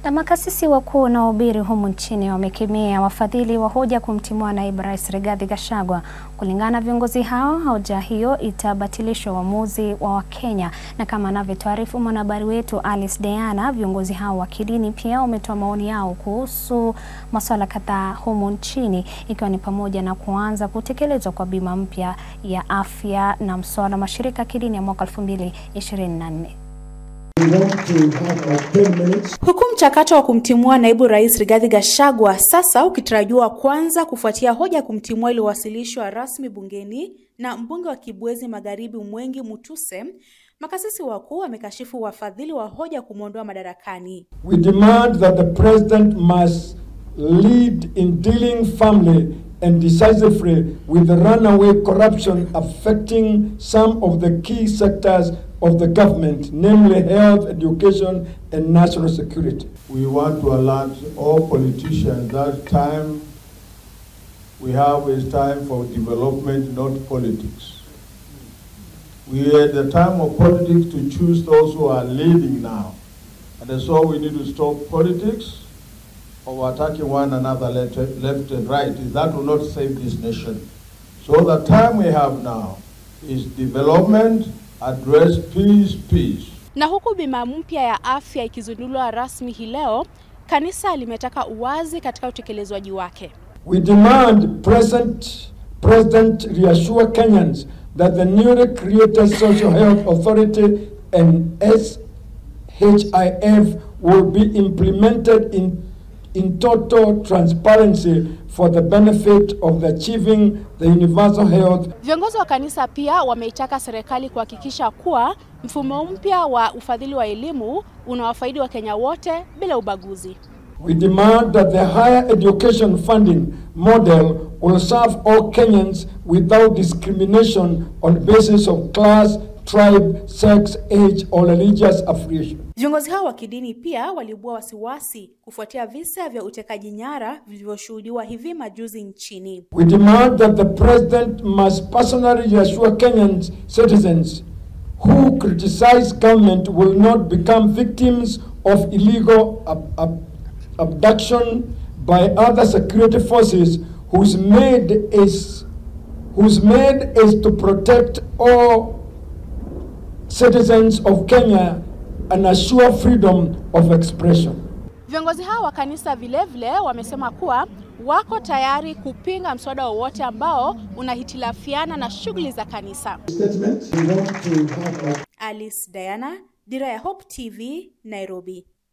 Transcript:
Na makasisi wakuu na wahubiri humu nchini wamekemea wafadhili wa hoja kumtimua naibu rais Rigathi Gachagua. Kulingana na viongozi hao, hoja hiyo itabatilishwa uamuzi wa Wakenya. Na kama anavyotuarifu mwanahabari wetu Alice Diana, viongozi hao wa kidini pia wametoa maoni yao kuhusu masuala kadhaa humu nchini, ikiwa ni pamoja na kuanza kutekelezwa kwa bima mpya ya afya na mswada mashirika kidini ya mwaka 2024. Huku mchakato wa kumtimua naibu rais Rigathi Gachagua sasa ukitarajiwa kwanza kufuatia hoja kumtimua iliyowasilishwa rasmi bungeni na mbunge wa Kibwezi Magharibi Mwengi Mutuse, makasisi wakuu wamekashifu wafadhili wa hoja kumwondoa madarakani. We demand that the president must lead in dealing firmly and decisively with the runaway corruption affecting some of the key sectors of the government, namely health, education, and national security. We want to alert all politicians that time we have is time for development, not politics. We are at the time of politics to choose those who are leading now. And so we need to stop politics of attacking one another left and right. That will not save this nation. So the time we have now is development, address peace. Na huku bima mpya ya afya ikizinduliwa rasmi hii leo, kanisa limetaka uwazi katika utekelezwaji wake. We demand President reassure Kenyans that the newly created Social Health Authority and SHIF will be implemented in total transparency for the benefit of achieving the universal health. Viongozi wa kanisa pia wameitaka serikali kuhakikisha kuwa mfumo mpya wa ufadhili wa elimu unawafaidi wa Kenya wote bila ubaguzi. We demand that the higher education funding model will serve all Kenyans without discrimination on basis of class, tribe, sex, age or religious affiliation. Viongozi hao wa kidini pia waliibua wasiwasi kufuatia visa vya utekaji nyara vilivyoshuhudiwa hivi majuzi nchini. We demand that the president must personally reassure Kenyan citizens who criticize government will not become victims of illegal abduction by other security forces whose made is to protect all citizens of Kenya and assure freedom of expression. Viongozi hao wa kanisa vilevile wamesema kuwa wako tayari kupinga mswada wowote ambao unahitilafiana na shughuli za kanisa. Alice Diana, Dira ya Hope TV, Nairobi.